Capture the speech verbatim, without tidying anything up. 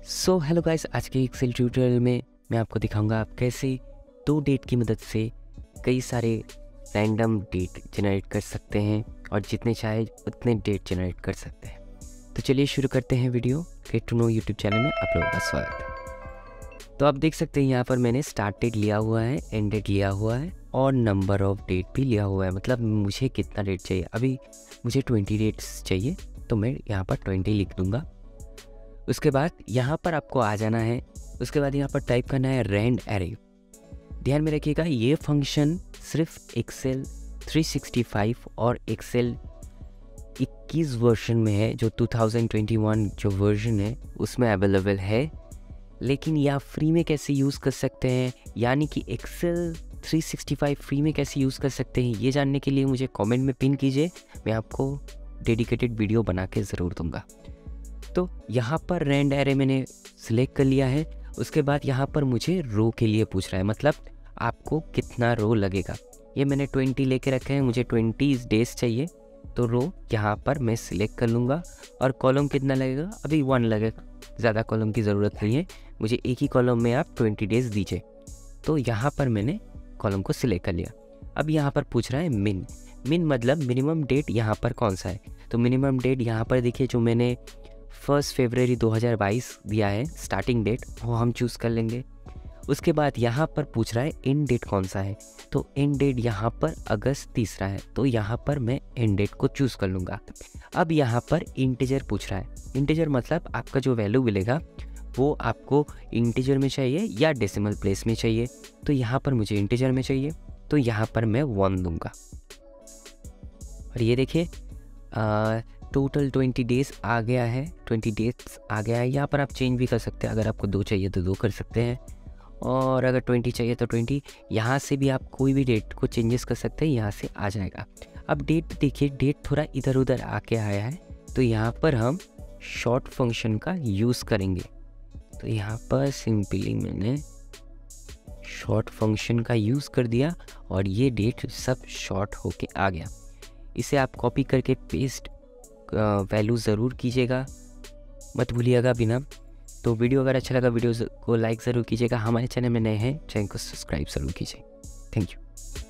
So hello guys, आज के Excel tutorial में मैं आपको दिखाऊंगा आप कैसे दो डेट की मदद से कई सारे रैंडम डेट जनरेट कर सकते हैं और जितने चाहे उतने डेट जनरेट कर सकते हैं। तो चलिए शुरू करते हैं video. Get to know YouTube channel में आप लोगों का स्वागत है। तो आप देख सकते हैं यहाँ पर मैंने स्टार्ट डेट लिया हुआ है, एंड डेट लिया हुआ है और नंबर ऑफ डेट भी लिया हुआ है। मतलब मुझे कितना डेट चाहिए, अभी मुझे ट्वेंटी डेट्स चाहिए तो मैं यहाँ पर ट्वेंटी लिख दूँगा। उसके बाद यहाँ पर आपको आ जाना है। उसके बाद यहाँ पर टाइप करना है रैंड एरे। ध्यान में रखिएगा, ये फंक्शन सिर्फ एक्सेल थ्री सिक्सटी फाइव और एक्सेल इक्कीस वर्जन में है, जो टू थाउजेंड ट्वेंटी वन जो वर्जन है उसमें अवेलेबल है। लेकिन यह फ्री में कैसे यूज़ कर सकते हैं, यानी कि Excel three sixty five free में कैसे यूज़ कर सकते हैं, ये जानने के लिए मुझे कमेंट में पिन कीजिए। मैं आपको डेडिकेटेड वीडियो बना के ज़रूर दूँगा। तो यहाँ पर रैंड एरे मैंने सिलेक्ट कर लिया है। उसके बाद यहाँ पर मुझे रो के लिए पूछ रहा है, मतलब आपको कितना रो लगेगा। ये मैंने ट्वेंटी लेके रखे हैं, मुझे ट्वेंटी डेज चाहिए तो रो यहाँ पर मैं सिलेक्ट कर लूँगा। और कॉलम कितना लगेगा, अभी वन लगेगा, ज़्यादा कॉलम की ज़रूरत नहीं है, मुझे एक ही कॉलम में आप ट्वेंटी डेज दीजिए। तो यहाँ पर मैंने कॉलम को सिलेक्ट कर लिया। अब यहाँ पर पूछ रहा है मिन मिन मतलब मिनिमम डेट यहाँ पर कौन सा है। तो मिनिमम डेट यहाँ पर देखिए, जो मैंने फर्स्ट फरवरी दो हज़ार बाईस दिया है स्टार्टिंग डेट, वो हम चूज़ कर लेंगे। उसके बाद यहाँ पर पूछ रहा है एंड डेट कौन सा है। तो एंड डेट यहाँ पर अगस्त तीसरा है, तो यहाँ पर मैं एंड डेट को चूज़ कर लूँगा। अब यहाँ पर इंटीजर पूछ रहा है। इंटीजर मतलब आपका जो वैल्यू मिलेगा वो आपको इंटीजर में चाहिए या डेसिमल प्लेस में चाहिए। तो यहाँ पर मुझे इंटीजर में चाहिए, तो यहाँ पर मैं वन दूँगा। और ये देखिए टोटल ट्वेंटी डेज़ आ गया है, ट्वेंटी डेज़ आ गया है। यहाँ पर आप चेंज भी कर सकते हैं, अगर आपको दो चाहिए तो दो कर सकते हैं, और अगर ट्वेंटी चाहिए तो ट्वेंटी। यहाँ से भी आप कोई भी डेट को चेंजेस कर सकते हैं, यहाँ से आ जाएगा। अब डेट देखिए, डेट थोड़ा इधर उधर आके आया है, तो यहाँ पर हम शॉर्ट फंक्शन का यूज़ करेंगे। तो यहाँ पर सिंपली मैंने शॉर्ट फंक्शन का यूज़ कर दिया और ये डेट सब शॉर्ट होके आ गया। इसे आप कॉपी करके पेस्ट वैल्यू ज़रूर कीजिएगा, मत भूलिएगा बिना। तो वीडियो अगर अच्छा लगा वीडियो को लाइक ज़रूर कीजिएगा। हमारे चैनल में नए हैं, चैनल को सब्सक्राइब ज़रूर कीजिए। Thank you.